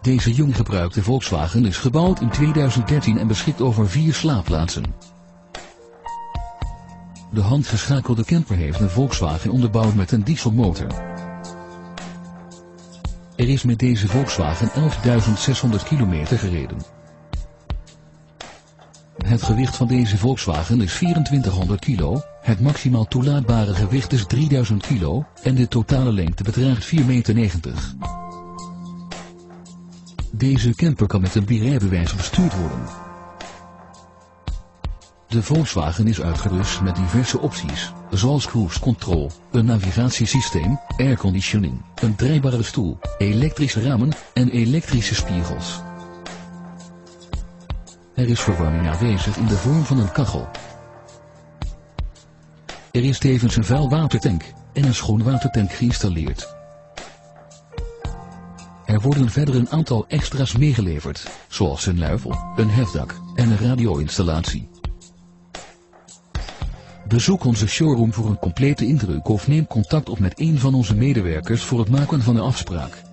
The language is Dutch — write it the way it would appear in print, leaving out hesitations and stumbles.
Deze jong gebruikte Volkswagen is gebouwd in 2013 en beschikt over 4 slaapplaatsen. De handgeschakelde camper heeft een Volkswagen onderbouwd met een dieselmotor. Er is met deze Volkswagen 11.600 kilometer gereden. Het gewicht van deze Volkswagen is 2400 kilo, het maximaal toelaatbare gewicht is 3000 kilo en de totale lengte bedraagt 4,90 meter. Deze camper kan met een B-rijbewijs bestuurd worden. De Volkswagen is uitgerust met diverse opties, zoals cruise control, een navigatiesysteem, airconditioning, een draaibare stoel, elektrische ramen en elektrische spiegels. Er is verwarming aanwezig in de vorm van een kachel. Er is tevens een vuilwatertank en een schoonwatertank geïnstalleerd. Er worden verder een aantal extra's meegeleverd, zoals een luifel, een hefdak en een radio-installatie. Bezoek onze showroom voor een complete indruk of neem contact op met een van onze medewerkers voor het maken van een afspraak.